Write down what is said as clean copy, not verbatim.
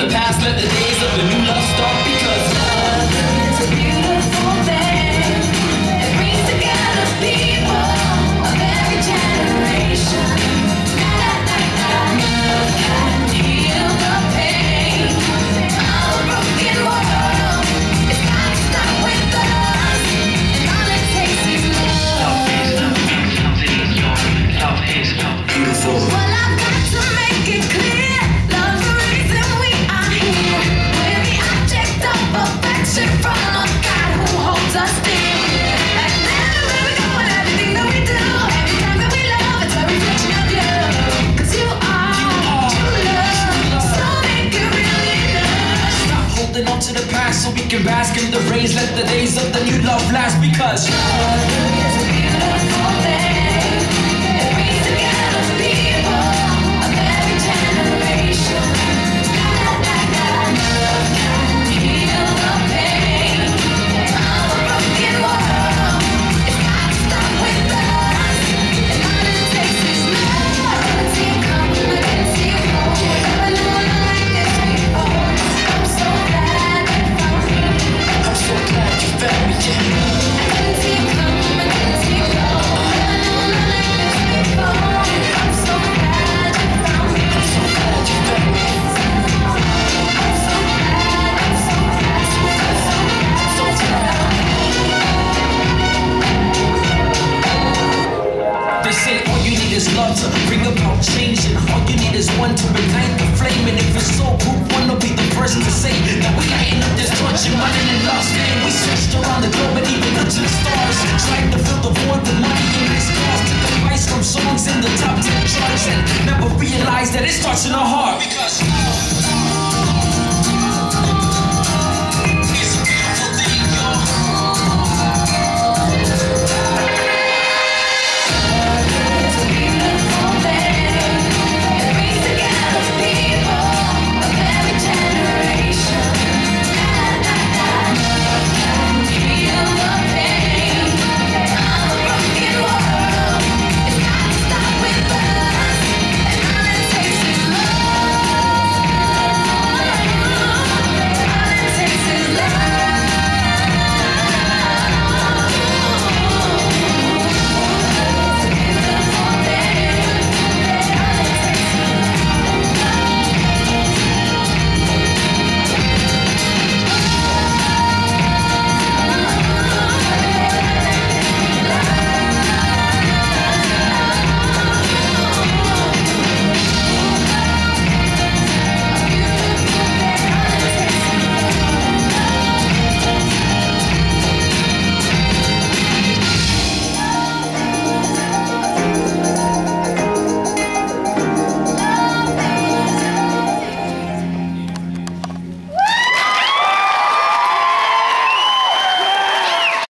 the past, let the days of the new love start, because love is a beautiful thing. It brings together people of every generation. Love can heal the pain of a broken world. It's got to start with us, and all it takes is love. Love is beautiful. Well, I've got to make it clear, love's the reason we are here. We're the object of affection from a God who holds us dear. And everywhere we go and everything that we do, every time that we love, it's a reflection of you. 'Cause you are true love, so make it really love. Stop holding on to the past so we can bask in the rays. Let the days of the new love last, because love is a beautiful thing. It brings together people of every generation. Love can heal the pain of a broken world. It's got to start with us, and all it takes is love. I can see it coming, I can see it going. Never knew a love like this before. I'm so glad you found me. I'm so glad you found me, yeah. I can see it coming, I can see it going. Never knew a love like this before. I'm so glad you found me. I'm so glad you found me. I'm so glad. They say all you need is love to bring about change, and all you need is one to ignite the flame. And if it's so, group one will be the first to say that we lighten up this torch and running in love's name. We searched around the globe and even up to the stars, trying to fill the void with money in this cause. Took advice from songs in the top 10 charts and never realized that it starts in our heart.